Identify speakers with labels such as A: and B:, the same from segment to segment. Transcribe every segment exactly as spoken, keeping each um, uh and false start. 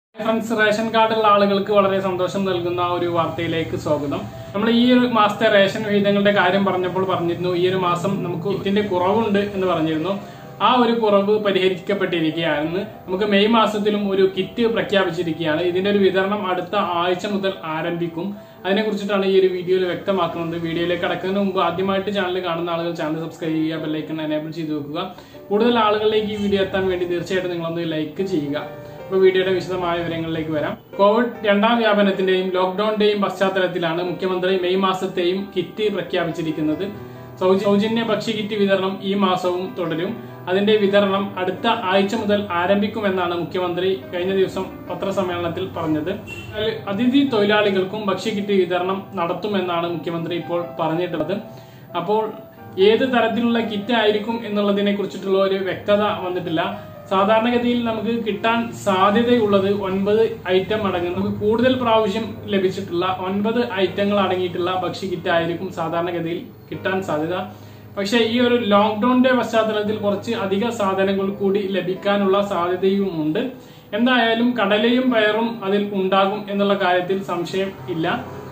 A: Friends, ration കാർഡുള്ള ആളുകൾക്ക് വളരെ സന്തോഷം നൽകുന്ന ഒരു വാർത്തയിലേക്ക് സ്വാഗതം. നമ്മൾ ഈ ഒരു മാസത്തെ റേഷൻ വിഹിതങ്ങളുടെ കാര്യം പറഞ്ഞപ്പോൾ പറഞ്ഞിരുന്നു ഈ ഒരു മാസം നമുക്ക് ഇതിന്റെ കുറവുണ്ട് എന്ന് പറഞ്ഞിരുന്നു. ആ ഒരു കുറവ് പരിഹരിക്കപ്പെട്ടിരിക്കുകയാണ്. നമുക്ക് മെയ് മാസത്തിലും ഒരു കിറ്റ് പ്രഖ്യാപിച്ചിരിക്കുകയാണ്. ഇതിന്റെ ഒരു വിതരണം അടുത്ത ആഴ്ച മുതൽ ആരംഭിക്കും. അതിനെ കുറിച്ചിട്ടാണ് ഈ ഒരു വീഡിയോയിൽ വ്യക്തമാക്കുന്നത്. വീഡിയോയിലേക്ക് കടക്കുന്നതിന് മുമ്പ് ആദ്യമായിട്ട് ചാനൽ കാണുന്ന ആളുകൾ ചാനൽ സബ്സ്ക്രൈബ് ചെയ്യുക, ബെല്ലൈക്കൺ എനേബിൾ ചെയ്ത് വെക്കുക. കൂടുതൽ ആളുകളിലേക്ക് ഈ വീഡിയോ എത്താൻ വേണ്ടി തീർച്ചയായിട്ടും നിങ്ങളൊന്ന് ലൈക്ക് ചെയ്യുക. അപ്പോൾ വീഡിയോയുടെ വിശദമായ വിവരങ്ങളിലേക്ക് വരാം. കോവിഡ് രണ്ടാം വ്യാപനത്തിന്റെയും ലോക്ക്ഡൌണിന്റെയും പശ്ചാത്തലത്തിലാണ് മുഖ്യമന്ത്രി മെയ് മാസത്തെയും കിറ്റ് പ്രഖ്യാപിച്ചിരിക്കുന്നത്. സൗജന്യ ഭക്ഷ്യ കിറ്റ് വിതരണം ഈ മാസവും തുടരും. അതിന്റെ വിതരണം അടുത്ത ആഴ്ച മുതൽ ആരംഭിക്കുമെന്നാണ് മുഖ്യമന്ത്രി കഴിഞ്ഞ ദിവസം പത്രസമ്മേളനത്തിൽ പറഞ്ഞത്. അതിഥി തൊഴിലാളികൾക്കും ഭക്ഷ്യ കിറ്റ് വിതരണം നടത്തുമെന്നാണ് മുഖ്യമന്ത്രി ഇപ്പോൾ പറഞ്ഞിട്ടുള്ളത്. അപ്പോൾ ഏത് തരത്തിലുള്ള കിറ്റ് ആയിരിക്കും എന്നുള്ളതിനെ കുറിച്ചിട്ടുള്ള ഒരു വ്യക്തത വന്നിട്ടില്ല. സാധാരണഗതിയിൽ നമുക്ക് കിട്ടാൻ സാധ്യതയുള്ളത് ഒൻപത് ഐറ്റം അടങ്ങുന്ന നമുക്ക് കൂടുതൽ പ്രാവശ്യം ലഭിച്ചിട്ടുള്ള ഒൻപത് ഐറ്റങ്ങൾ അടങ്ങിയിട്ടുള്ള ഭക്ഷ്യ കിറ്റ് ആയിരിക്കും സാധാരണഗതിയിൽ കിട്ടാൻ സാധ്യത. പക്ഷേ ഈ ഒരു ലോക്ക്ഡൌണിന്റെ പശ്ചാത്തലത്തിൽ കുറച്ച് അധിക സാധനങ്ങൾ കൂടി ലഭിക്കാനുള്ള സാധ്യതയുമുണ്ട്. എന്തായാലും കടലയും പയറും അതിൽ ഉണ്ടാകും എന്നുള്ള കാര്യത്തിൽ സംശയം ഇല്ല.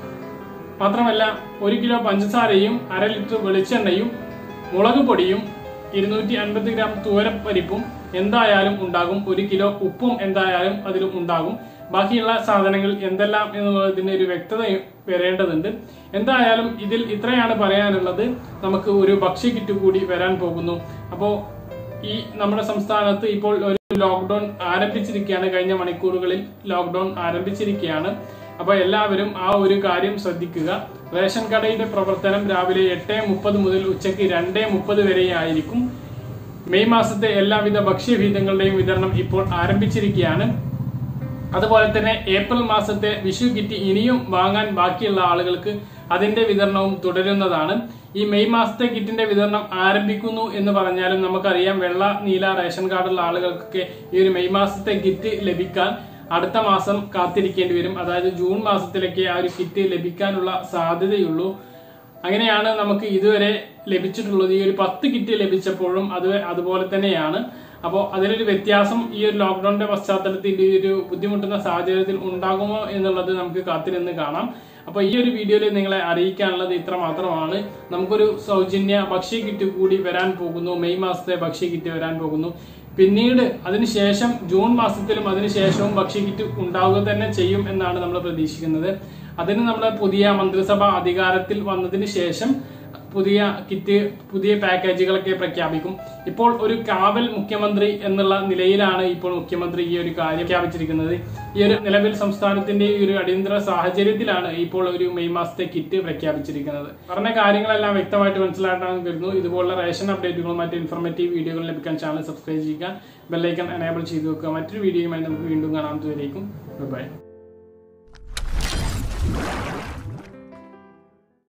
A: മാത്രമല്ല ഒരു കിലോ പഞ്ചസാരയും അര ലിറ്റർ വെളിച്ചെണ്ണയും മുളക് പൊടിയും ഇരുന്നൂറ്റി അൻപത് ഗ്രാം തൂരപ്പരിപ്പും എന്തായാലും ഉണ്ടാകും. ഒരു കിലോ ഉപ്പും എന്തായാലും അതിലും ഉണ്ടാകും. ബാക്കിയുള്ള സാധനങ്ങൾ എന്തെല്ലാം എന്നുള്ളതിന് ഒരു വ്യക്തത വരേണ്ടതുണ്ട്. എന്തായാലും ഇതിൽ ഇത്രയാണ് പറയാനുള്ളത്. നമുക്ക് ഒരു ഭക്ഷ്യ കിറ്റ് കൂടി വരാൻ പോകുന്നു. അപ്പോൾ ഈ നമ്മുടെ സംസ്ഥാനത്ത് ഇപ്പോൾ ഒരു ലോക്ക്ഡൌൺ ആരംഭിച്ചിരിക്കുകയാണ്. കഴിഞ്ഞ മണിക്കൂറുകളിൽ ലോക്ക്ഡൌൺ ആരംഭിച്ചിരിക്കുകയാണ്. അപ്പൊ എല്ലാവരും ആ ഒരു കാര്യം ശ്രദ്ധിക്കുക. റേഷൻ കടയുടെ പ്രവർത്തനം രാവിലെ എട്ട് മുപ്പത് മുതൽ ഉച്ചയ്ക്ക് രണ്ട് മുപ്പത് വരെയായിരിക്കും. മെയ് മാസത്തെ എല്ലാവിധ ഭക്ഷ്യവിഹിതങ്ങളുടെയും വിതരണം ഇപ്പോൾ ആരംഭിച്ചിരിക്കുകയാണ്. അതുപോലെ തന്നെ ഏപ്രിൽ മാസത്തെ വിഷു കിറ്റ് ഇനിയും വാങ്ങാൻ ബാക്കിയുള്ള ആളുകൾക്ക് അതിന്റെ വിതരണവും തുടരുന്നതാണ്. ഈ മെയ് മാസത്തെ കിറ്റിന്റെ വിതരണം ആരംഭിക്കുന്നു എന്ന് പറഞ്ഞാലും നമുക്കറിയാം വെള്ള നീല റേഷൻ കാർഡുള്ള ആളുകൾക്കൊക്കെ ഈ ഒരു മെയ് മാസത്തെ കിറ്റ് ലഭിക്കാൻ അടുത്ത മാസം കാത്തിരിക്കേണ്ടി വരും. അതായത് ജൂൺ മാസത്തിലേക്ക് ആ ഒരു കിറ്റ് ലഭിക്കാനുള്ള സാധ്യതയുള്ളൂ. അങ്ങനെയാണ് നമുക്ക് ഇതുവരെ ലഭിച്ചിട്ടുള്ളത്. ഈ ഒരു പത്ത് കിറ്റ് ലഭിച്ചപ്പോഴും അത് അതുപോലെ തന്നെയാണ്. അപ്പോൾ അതിലൊരു വ്യത്യാസം ഈ ഒരു ലോക്ക്ഡൌണിന്റെ പശ്ചാത്തലത്തിൽ ഈ ഒരു ബുദ്ധിമുട്ടുന്ന സാഹചര്യത്തിൽ ഉണ്ടാകുമോ എന്നുള്ളത് നമുക്ക് കാത്തിരുന്ന് കാണാം. അപ്പൊ ഈ ഒരു വീഡിയോയിൽ നിങ്ങളെ അറിയിക്കാനുള്ളത് ഇത്ര മാത്രമാണ്. നമുക്കൊരു സൗജന്യ ഭക്ഷ്യ കിറ്റ് കൂടി വരാൻ പോകുന്നു. മെയ് മാസത്തെ ഭക്ഷ്യ കിറ്റ് വരാൻ പോകുന്നു. പിന്നീട് അതിനുശേഷം ജൂൺ മാസത്തിലും അതിനുശേഷവും ഭക്ഷ്യ കിറ്റ് ഉണ്ടാവുക തന്നെ ചെയ്യും എന്നാണ് നമ്മൾ പ്രതീക്ഷിക്കുന്നത്. അതിന് നമ്മുടെ പുതിയ മന്ത്രിസഭ അധികാരത്തിൽ വന്നതിന് ശേഷം പുതിയ കിറ്റ് പുതിയ പാക്കേജുകളൊക്കെ പ്രഖ്യാപിക്കും. ഇപ്പോൾ ഒരു കാവൽ മുഖ്യമന്ത്രി എന്നുള്ള നിലയിലാണ് ഇപ്പോൾ മുഖ്യമന്ത്രി ഈ ഒരു കാര്യം പ്രഖ്യാപിച്ചിരിക്കുന്നത്. ഈ ഒരു നിലവിൽ സംസ്ഥാനത്തിന്റെ ഈ ഒരു അടിയന്തര സാഹചര്യത്തിലാണ് ഇപ്പോൾ ഒരു മെയ് മാസത്തെ കിറ്റ് പ്രഖ്യാപിച്ചിരിക്കുന്നത്. പറഞ്ഞ കാര്യങ്ങളെല്ലാം വ്യക്തമായിട്ട് മനസ്സിലാക്കാൻ വരുന്നു. ഇതുപോലുള്ള റേഷൻ അപ്ഡേറ്റുകളും മറ്റ് ഇൻഫോർമേറ്റീവ് വീഡിയോകളും ലഭിക്കാൻ ചാനൽ സബ്സ്ക്രൈബ് ചെയ്യുക, ബെല്ലൈക്കൺ എനേബിൾ ചെയ്തു വെക്കുക. മറ്റൊരു വീഡിയോയുമായി നമുക്ക് വീണ്ടും കാണാം. ബൈ.